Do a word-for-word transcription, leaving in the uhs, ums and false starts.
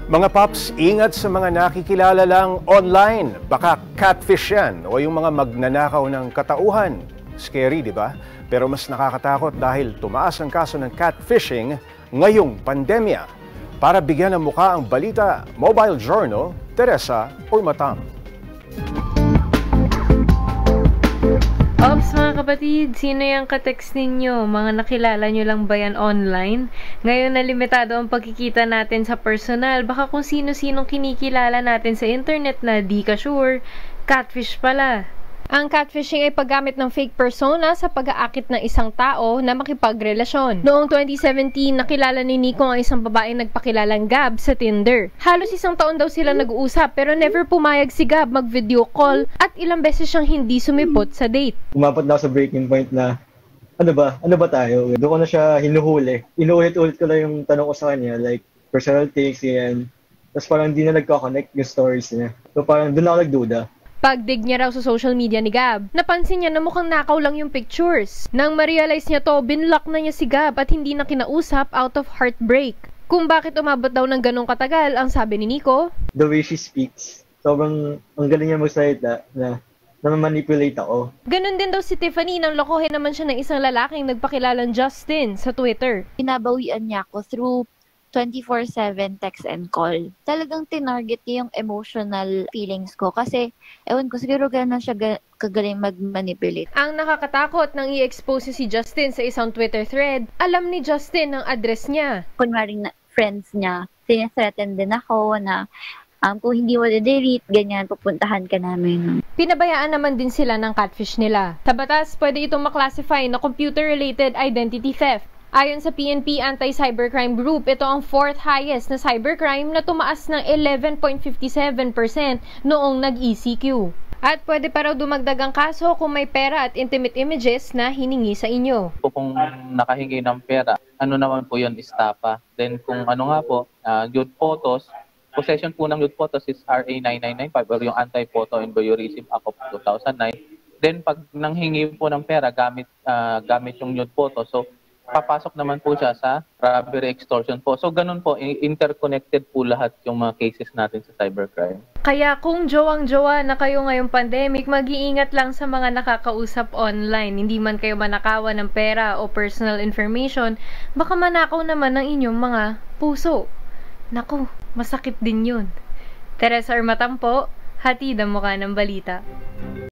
Mga paps, ingat sa mga nakikilala lang online. Baka catfish yan o yung mga magnanakaw ng katauhan. Scary, di ba? Pero mas nakakatakot dahil tumaas ang kaso ng catfishing ngayong pandemya. Para bigyan ng muka ang balita, Mobile Journal, Teresa Urmatam. Ops mga kapatid, sino yung katext ninyo? Mga nakilala nyo lang ba yan online? Ngayon na limitado ang pagkikita natin sa personal, baka kung sino-sinong kinikilala natin sa internet na di ka sure, catfish pala. Ang catfishing ay paggamit ng fake persona sa pag-aakit ng isang tao na makipagrelasyon. Noong twenty seventeen, nakilala ni Nico ang isang babaeng nagpakilalang Gab sa Tinder. Halos isang taon daw sila nag-uusap pero never pumayag si Gab mag-video call at ilang beses siyang hindi sumipot sa date. Umabot na ako sa breaking point na ano ba? Ano ba tayo? Doon ko na siya hinuhuli. Inuulit-ulit ko lang yung tanong ko sa kanya, like personal takes, yan. Tapos parang hindi na nagko-connect yung stories niya. So parang doon ako nagduda. Pagdig niya raw sa social media ni Gab, napansin niya na mukhang nakaw lang yung pictures. Nang ma-realize niya to, binlock na niya si Gab at hindi na kinausap out of heartbreak. Kung bakit umabot daw ng ganong katagal, ang sabi ni Nico, the way she speaks, sobrang ang galing niya magsalita na na-manipulate ako. Ganon din daw si Tiffany nang lokohin naman siya ng isang lalaking nagpakilalang Justin sa Twitter. Pinabawian niya ako through twenty-four seven text and call. Talagang tinarget niya yung emotional feelings ko kasi, ewan ko, siguro gano'n siya ga- kagaling mag-manipulate. Ang nakakatakot nang i-expose si Justin sa isang Twitter thread, alam ni Justin ang address niya. Kunwari na friends niya, sinethreaten din ako na um, kung hindi mo delete, ganyan, pupuntahan ka namin. Pinabayaan naman din sila ng catfish nila. Sa batas, pwede itong maklasify na computer-related identity theft. Ayon sa P N P Anti-Cybercrime Group, ito ang fourth highest na cybercrime na tumaas ng eleven point five seven percent noong nag-E C Q. At pwede pa raw dumagdag ang kaso kung may pera at intimate images na hiningi sa inyo. Kung nakahingi ng pera, ano naman po yun, istapa. Then kung ano nga po, uh, nude photos, possession po ng nude photos is R A nine nine nine five or yung Anti-Photo and Voyeurism Act of two thousand nine. Then pag nanghingi po ng pera gamit, uh, gamit yung nude photo, so papasok naman po siya sa robbery extortion po. So ganun po, interconnected po lahat yung mga cases natin sa cybercrime. Kaya kung jowang-jowa na kayo ngayong pandemic, mag-iingat lang sa mga nakakausap online. Hindi man kayo manakawan ng pera o personal information, baka manakaw naman ng inyong mga puso. Naku, masakit din yun. Teresa Urmatam po, hatid ang mukha ng balita.